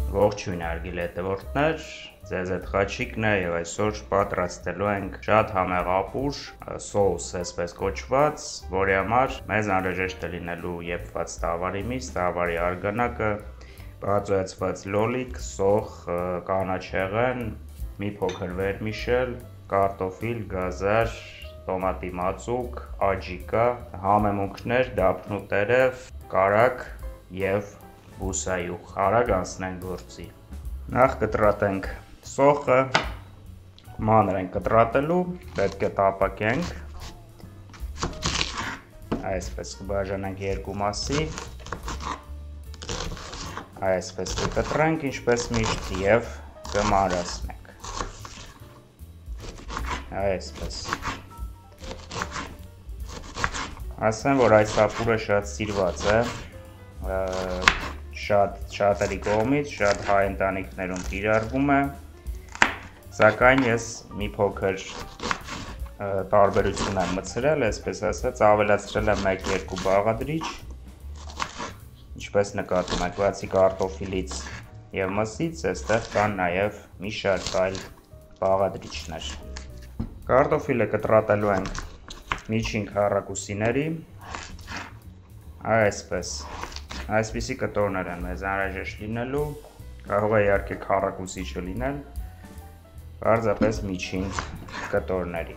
Ողջույն արգիլ հետևորդներ, ձեզ հետ Խաչիկն է եւ այսօր պատրաստելու ենք շատ համեղապուր սոուս, այսպես կոչված, որի համար մեզ անհրաժեշտ է լինելու եփված տավարի միս, տավարի արգանակը, բացոյացված լոլիկ, սոխ, կանաչեղեն, մի փոքր վերմիշել, կարտոֆիլ, գազար, տոմատի մածուկ, աջիկա, համեմունքներ, դափնու տերև, կարագ եւ բուսայուղ։ Արագ անցնենք գործի։ Նախ կտրատենք սոխը, մանր ենք կտրատելու, պետք է տապակենք, այսպես կբաժանենք երկու մասի, այսպես կկտրենք ինչպես միշտ եւ կմանրացնենք, այսպես։ Ասեմ, որ այս ապուրը շատ սիրված է, շատերի կողմից, շատ հայ ընտանիքներում կիրառվում է, սակայն ես մի փոքր տարբերություն եմ մտցրել, այսպես ասած, ավելացրել եմ 1-2 բաղադրիչ, ինչպես նկատում եք, բացի կարտոֆիլից եւ մսից, այստեղ կան նաեւ մի շարք այլ բաղադրիչներ։ Կարտոֆիլը կտրատելու ենք միջին քառակուսիների, այսպիսի կտորներ են մեզ անհրաժեշտ լինելու, կարող է իհարկե քառակուսի չլինել, պարզապես միջին կտորների,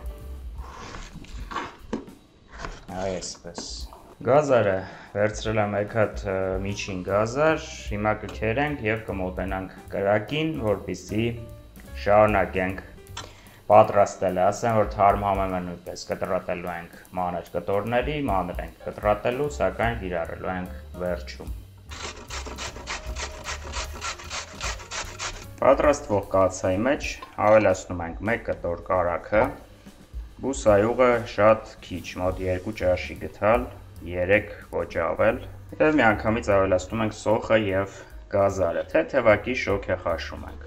այսպես։ Գազարը վերցրել եմ 1 հատ միջին գազար, հիմա կքերենք եւ կմոտենանք կրակին, որպեսզի շարունակենք պատրաստելը, ասեմ, որ թարմ համեմը նույնպես կտրատելու ենք մանր կտորների, մանր ենք կտրատելու, սակայն կիրառելու ենք վերջում։ Պատրաստվող կաթսայի մեջ ավելացնում ենք 1 կտոր կարագը, բուսայուղը շատ քիչ, մոտ 2 ճաշի գթալ, 3 ոչ ավել, եւ միանգամից ավելացնում ենք սոխը եւ գազարը, թեթևակի շոգ է խաշում ենք։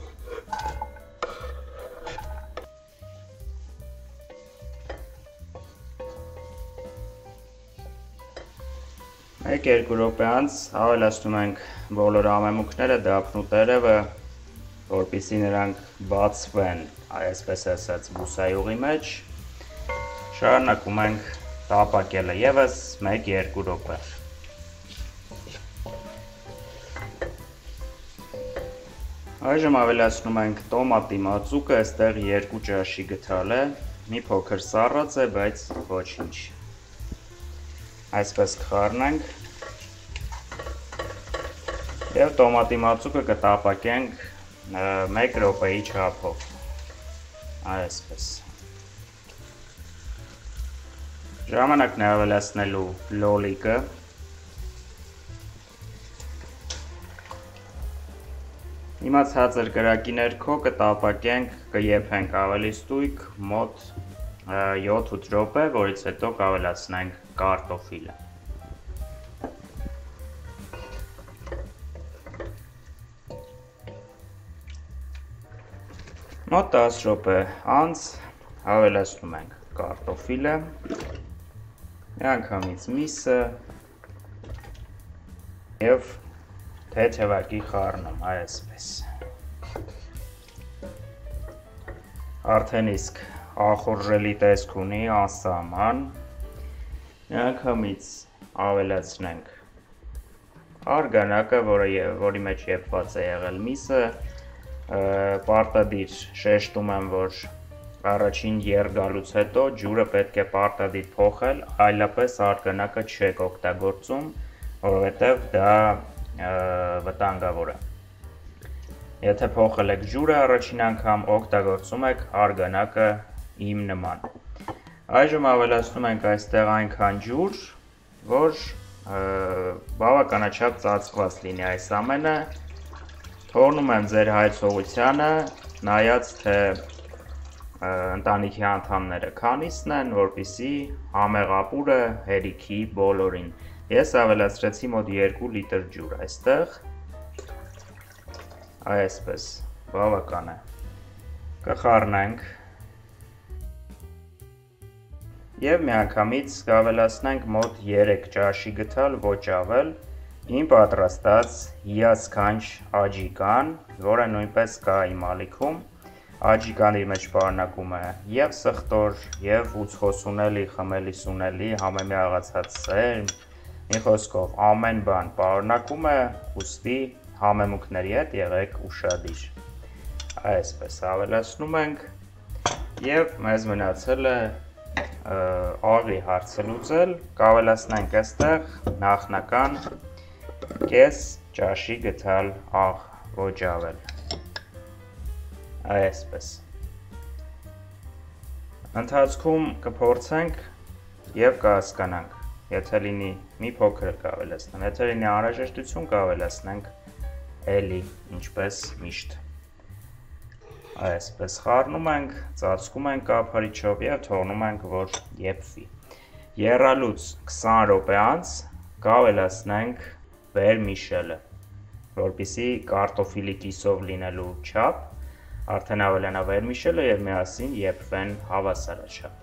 Մեկ 2 րոպե անց ավելացնում ենք բոլոր համեմունքները, դափնու տերևը, որպեսզի նրանք բացվեն, այսպես ասած, բուսայուղի մեջ, շարունակում ենք տապակելը եւս 1-2 րոպե։ Այժմ ավելացնում ենք տոմատի մածուկը, այստեղ 2 ճաշի գթալ է, մի փոքր սառած է, բայց ոչինչ։ Այսպես կխառնենք եւ տոմատի մածուկը կտապակենք 1 րոպեի չափով, այսպես։ Ժամանակն է ավելացնելու լոլիկը, հիմա ցածր կրակի ներքո կտապակենք, կեփենք ավելի ստույգ, մոտ 7-8 րոպե, որից հետո կավելացնենք կարտոֆիլը։ Մոտ 10 րոպե անց ավելացնում ենք կարտոֆիլը, միանգամից միսը եւ թեթևակի խառնում, այսպես։ Արդեն իսկ ախորժելի տեսք ունի, անսահման, միանգամից ավելացնենք արգանակը, որի մեջ եփված է եղել միսը, պարտադիր շեշտում եմ, որ առաջին եռգալուց հետո ջուրը պետք է պարտադիր փոխել, այլապես արգանակը չեք օգտագործում, որովհետև դա վտանգավոր է։ Եթե փոխել եք ջուրը առաջին անգամ, օգտագործում եք արգանակը իմ նման։ Այժմ ավելացնում ենք այստեղ այնքան ջուր, որ բավականաչափ ծածկված լինի այս ամենը, թողնում եմ ձեր հայցողությանը, նայած թե ընտանիքի անդամները քանիսն են, որպեսզի համեղապուրը հերիքի բոլորին։ Ես ավելացրեցի մոտ 2 լիտր ջուր այստեղ, այսպես, բավական է։ Կխառնենք եւ միանգամից կավելացնենք մոտ 3 ճաշի գթալ, ոչ ավել, Իմ պատրաստած հիասքանչ աջիկան, որը նույնպես կա իմ ալիքում, աջիկան իր մեջ պարունակում է և սխտոր, և ուցխոսունելի, խմելի սունելի, համեմի աղացած սերմ, մի խոսքով ամեն բան պարունակում է, ուստի համեմունքների հետ եղեք ուշադիր։ Այսպես ավելացնում ենք և մեզ մնացել է աղի հարցը լուծել, կավելացնենք այստեղ նախնական կես ճաշի գթալ աղ, ոչ ավել, այսպես։ Ընթացքում կփորձենք և կհասկանանք, եթե լինի մի փոքր կավելացնեմ, եթե լինի անհրաժեշտություն կավելացնենք էլի, ինչպես միշտ։ Այսպես խառնում ենք, ծածկում ենք կափարիչով և թողնում ենք, որ եփվի։ Եռալուց 20 րոպե անց կավելացնենք վերմիշելը, որպեսզի կարտոֆիլի կիսով լինելու չափ արդեն ավելանա վերմիշելը և միասին եփվեն հավասարաչափ։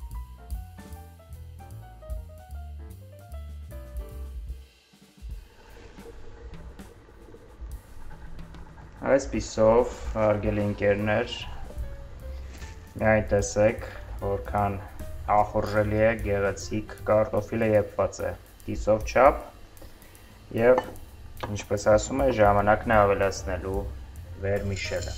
Այսպիսով, հարգելի ընկերներ, միայն տեսեք, որքան ախորժելի է, գեղեցիկ կարտոֆիլը եփված է կիսով չափ և, ինչպես ասում է, ժամանակն է ավելացնելու վերմիշելը։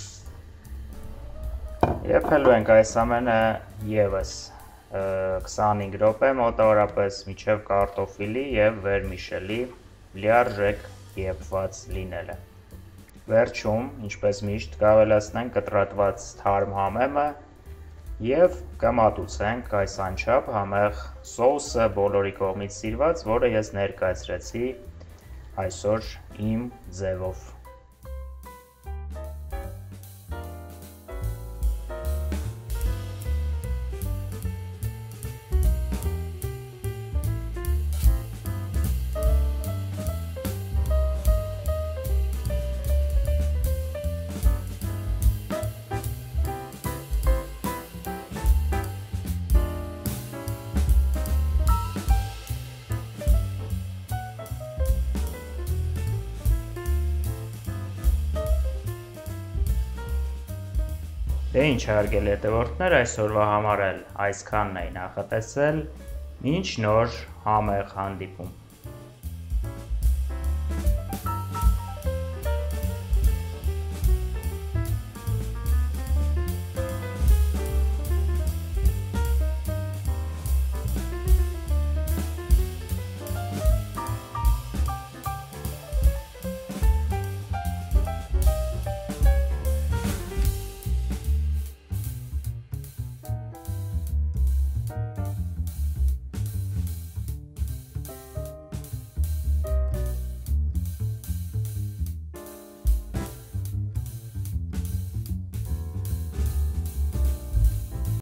Եփելու ենք այս ամենը ևս 25 րոպե մոտավորապես մինչև կարտոֆիլի և վերմիշելի լիարժեք եփված լինելը։ Վերջում, ինչպես միշտ, կավելացնենք կտրատված թարմ համեմը և կմատուցենք այս անչափ համեղ սոուսը բոլորի կողմից սիրված, որը ես ներկայացրեցի այսօր իմ ձևով։ Դե ինչ հարգելի հետևորդներ, այսօրվա համար էլ այսքանն էի նախատեսել, մինչ նոր համեղ հանդիպում։